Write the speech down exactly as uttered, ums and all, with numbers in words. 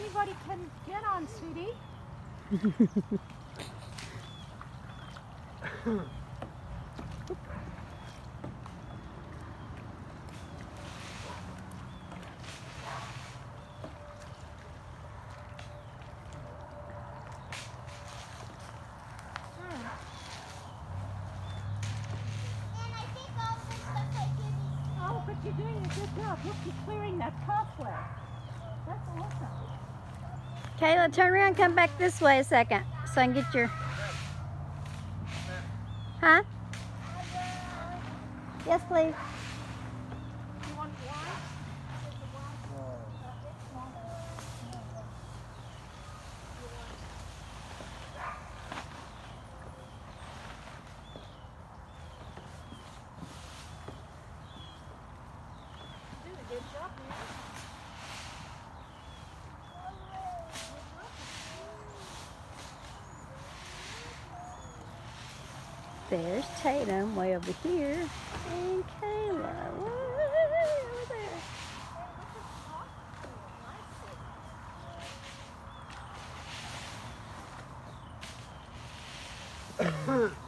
anybody can get on, sweetie. Oh, but you're doing a good job. Look, you're clearing that pathway. That's awesome. Kayla, turn around and come back this way a second so I can get your... Huh? Yes, please. You want wine? You did a good job, man. There's Tatum way over here. And Kayla way over there.